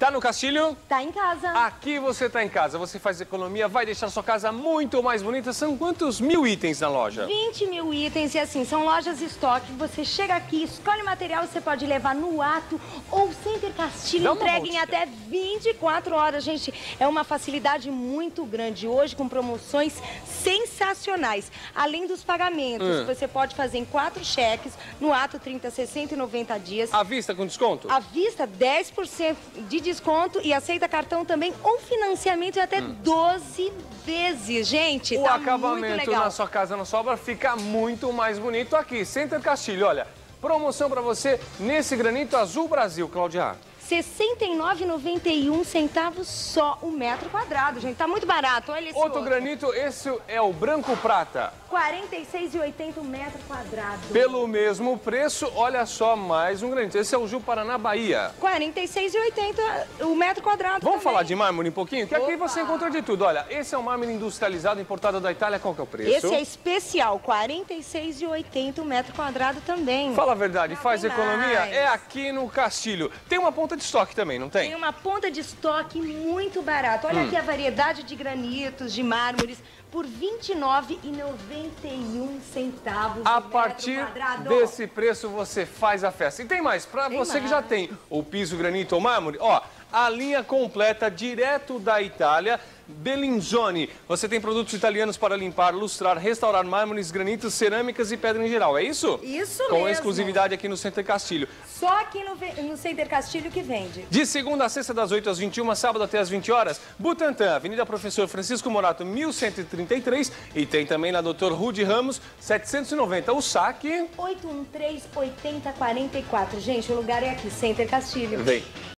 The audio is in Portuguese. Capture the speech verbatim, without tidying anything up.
Tá no Castilho? Tá em casa. Aqui você tá em casa, você faz economia, vai deixar sua casa muito mais bonita. São quantos mil itens na loja? vinte mil itens e assim, são lojas estoque. Você chega aqui, escolhe o material, você pode levar no ato ou Center Castilho, entrega em até vinte e quatro horas. Gente, é uma facilidade muito grande hoje com promoções sensacionais. Além dos pagamentos, hum. você pode fazer em quatro cheques, no ato trinta, sessenta e noventa dias. À vista com desconto? À vista, dez por cento de desconto e aceita cartão também ou financiamento em até hum. doze vezes. Gente, o tá acabamento muito legal. na sua casa, na sua obra, fica muito mais bonito aqui. Center Castilho, olha, promoção pra você nesse granito azul Brasil, Cláudia. sessenta e nove reais e noventa e um centavos só o metro quadrado, gente. Tá muito barato, olha esse outro. outro. Granito, esse é o branco prata. quarenta e seis reais e oitenta centavos o metro quadrado. Pelo mesmo preço, olha só, mais um granito. Esse é o Ju Paraná, Bahia. quarenta e seis reais e oitenta centavos o metro quadrado. Vamos também. falar de mármore um pouquinho? Que Opa. Aqui você encontra de tudo. Olha, esse é um mármore industrializado, importado da Itália. Qual que é o preço? Esse é especial, quarenta e seis reais e oitenta centavos o metro quadrado também. Fala a verdade, Não faz economia? mais. É aqui no Castilho. Tem uma ponta de estoque também, não tem? Tem uma ponta de estoque muito barata. Olha hum. aqui a variedade de granitos, de mármores, por vinte e nove reais e noventa e um centavos. A partir desse preço você faz a festa. E tem mais, para você mais. que já tem o piso, granito ou mármore, ó, a linha completa direto da Itália, Bellinzoni. Você tem produtos italianos para limpar, lustrar, restaurar mármores, granitos, cerâmicas e pedra em geral, é isso? Isso Com mesmo. exclusividade aqui no Center Castilho. Só aqui no, no Center Castilho que vende. De segunda a sexta, das oito às vinte e uma, sábado até às vinte horas, Butantã, Avenida Professor Francisco Morato, mil cento e trinta e três. E tem também na doutor Rude Ramos, setecentos e noventa. O saque... oito um três, oitenta, quarenta e quatro. Gente, o lugar é aqui, Center Castilho. Vem.